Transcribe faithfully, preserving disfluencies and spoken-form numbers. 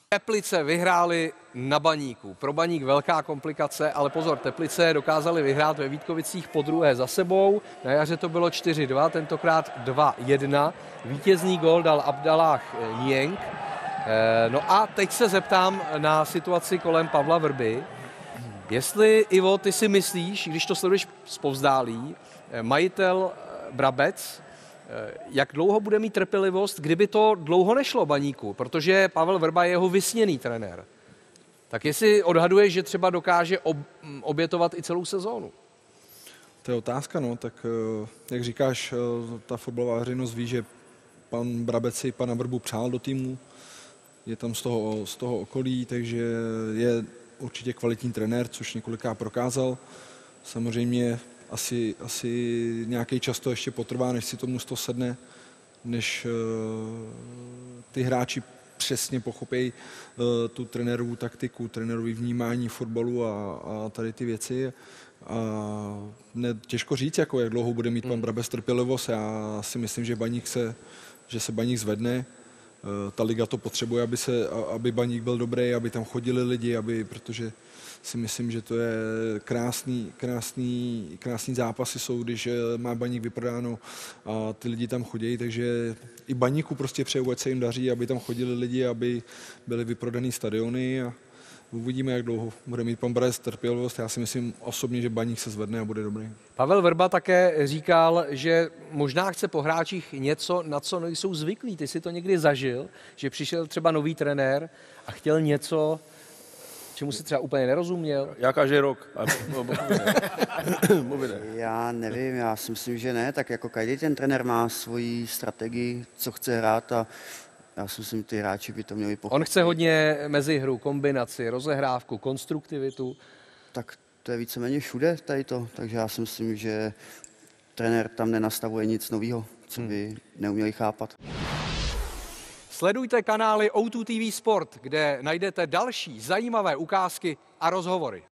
Teplice vyhráli na Baníku. Pro Baník velká komplikace, ale pozor, Teplice dokázali vyhrát ve Vítkovicích podruhé za sebou. Na jaře to bylo čtyři dva, tentokrát dva jedna. Vítězný gól dal Abdallah Nieng. No a teď se zeptám na situaci kolem Pavla Vrby. Jestli, Ivo, ty si myslíš, když to sleduješ zpovzdálí, majitel Brabec, jak dlouho bude mít trpělivost, kdyby to dlouho nešlo Baníku, protože Pavel Vrba je jeho vysněný trenér. Tak jestli odhaduješ, že třeba dokáže ob, obětovat i celou sezónu? To je otázka, no, tak jak říkáš, ta fotbalová veřejnost ví, že pan Brabec si pana Vrbu přál do týmu, je tam z toho, z toho okolí, takže je určitě kvalitní trenér, což několikrát prokázal. Samozřejmě asi, asi nějaký čas to ještě potrvá, než si to mužstvo sedne, než uh, ty hráči přesně pochopí uh, tu trenérovu taktiku, trenérový vnímání fotbalu a, a tady ty věci. A ne, těžko říct, jako jak dlouho bude mít pan Brabec trpělivost. Já si myslím, že Baník se, že se Baník zvedne. Ta liga to potřebuje, aby, se, aby Baník byl dobrý, aby tam chodili lidi, aby, protože si myslím, že to je krásný, krásný, krásný zápasy jsou, když má Baník vyprodáno a ty lidi tam chodí, takže i Baníku prostě přeju, ať se jim daří, aby tam chodili lidi, aby byly vyprodaný stadiony a uvidíme, jak dlouho bude mít pan Brabec trpělivost. Já si myslím osobně, že Baník se zvedne a bude dobrý. Pavel Vrba také říkal, že možná chce po hráčích něco, na co nejsou zvyklí. Ty si to někdy zažil, že přišel třeba nový trenér a chtěl něco, čemu si třeba úplně nerozuměl? Já každý rok. Já nevím, já si myslím, že ne. Tak jako každý ten trenér má svoji strategii, co chce hrát a já si myslím, ty hráči by to měli pochopit. On chce hodně mezihru, kombinaci, rozehrávku, konstruktivitu. Tak to je víceméně všude tady to, takže já si myslím, že trenér tam nenastavuje nic nového, co by neuměli chápat. Sledujte kanály O dva T V Sport, kde najdete další zajímavé ukázky a rozhovory.